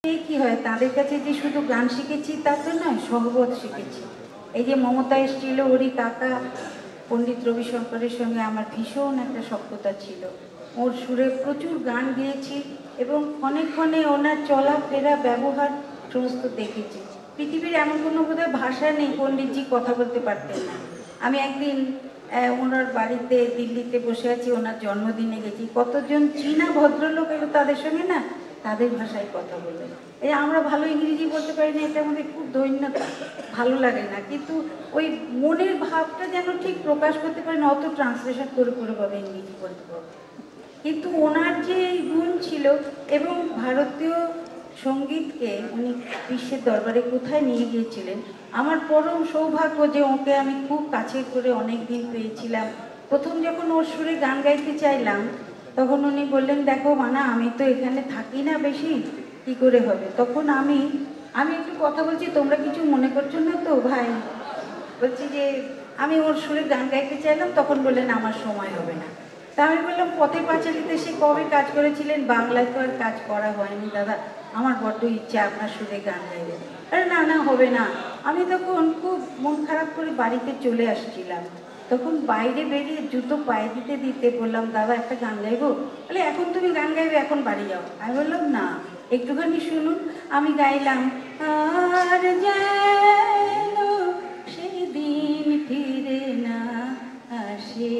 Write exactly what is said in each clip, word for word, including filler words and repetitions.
কি হয় তাদের কাছে যে শুধু গান শিখেছি তা তো নয়, সহবত শিখেছি। এই যে মমতা এসেছিল, ওরই কাকা পণ্ডিত রবিশঙ্করের সঙ্গে আমার ভীষণ একটা সখ্যতা ছিল। ওর সুরে প্রচুর গান গেয়েছি এবং ক্ষণে ক্ষণে ওনার চলাফেরা ব্যবহার সমস্ত দেখেছি। পৃথিবীর এমন কোনো বোধহয় ভাষা নেই পণ্ডিতজি কথা বলতে পারতেন না। আমি একদিন ওনার বাড়িতে দিল্লিতে বসে আছি, ওনার জন্মদিনে গেছি, কতজন চীনা ভদ্রলোক এলো তাদের সঙ্গে না তাদের ভাষায় কথা বললেন। এই আমরা ভালো ইংরেজি বলতে পারি না, এটা আমাদের খুব দৈন্যতা, ভালো লাগে না, কিন্তু ওই মনের ভাবটা যেন ঠিক প্রকাশ করতে পারি না, অত ট্রান্সলেশন করে করে পাবে ইংরেজি বলতে পারবো। কিন্তু ওনার যে গুণ ছিল এবং ভারতীয় সঙ্গীতকে উনি বিশ্বের দরবারে কোথায় নিয়ে গিয়েছিলেন, আমার পরম সৌভাগ্য যে ওকে আমি খুব কাছে করে অনেক দিন পেয়েছিলাম। প্রথম যখন ওর সুরে গান গাইতে চাইলাম তখন উনি বললেন, দেখো মানা, আমি তো এখানে থাকি না বেশি, কি করে হবে। তখন আমি আমি একটু কথা বলছি, তোমরা কিছু মনে করছো না তো ভাই? বলছি যে আমি ওর সুরে গান গাইতে চাইলাম, তখন বললেন আমার সময় হবে না। তা আমি বললাম, পথে পাঁচালিতে সে কবে কাজ করেছিলেন, বাংলায় তো আর কাজ করা হয়নি দাদা, আমার বড্ড ইচ্ছা আপনার সুরে গান গাইবে। আরে না না, হবে না। আমি তখন খুব মন খারাপ করে বাড়িতে চলে আসছিলাম, তখন বাইরে বেরিয়ে জুতো পায়ে দিতে দিতে বললাম, দাদা একটা গান গাইবো? বলে এখন তুমি গান গাইবে, এখন বাড়ি যাও। আমি বললাম না, একটুখানি শুনুন। আমি গাইলাম, আর যেন সেদিন ফিরে না আসে,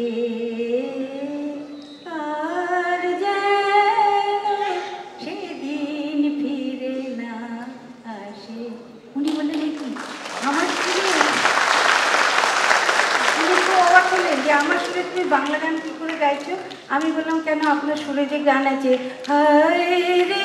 আর যেন সেদিন ফিরে না আসে। উনি বললেন, কি আমার সুরে, উনি তো অবাক হলেন যে আমার সুরে তুমি বাংলা গান কি করে গাইছো। আমি বললাম, কেন আপনার সুরে যে গান আছে, হায় রে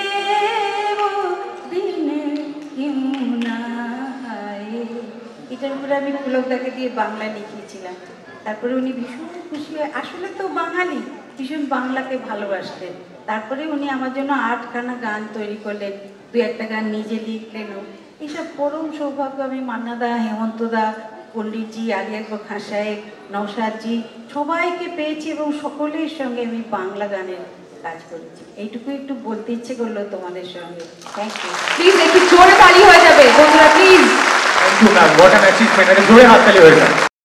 দিনে ইমুনা হায়, এটার উপরে আমি পুলকদাকে দিয়ে বাংলা লিখিয়েছিলাম। তারপরে উনি ভীষণ খুশি হয়, আসলে তো বাঙালি, ভীষণ বাংলাকে ভালোবাসতেন। তারপরে উনি আমার জন্য আটখানা গান তৈরি করলেন, দু একটা গান নিজে লিখলেনও। এইসব পরম সৌভাগ্য আমি মান্নাদা, হেমন্তদা, পণ্ডিতজি, আলী আকবর খান সাহেব, নওশাদজি সবাইকে পেয়েছি এবং সকলের সঙ্গে আমি বাংলা গানের কাজ করেছি। এইটুকু একটু বলতে ইচ্ছে করলো তোমাদের সঙ্গে। Thank you. প্লিজ একটু জোরে তালি হয়ে যাবে বন্ধুরা, please. Thank you ma'am, what an achievement. জোরে হাততালি হয়ে যাবে।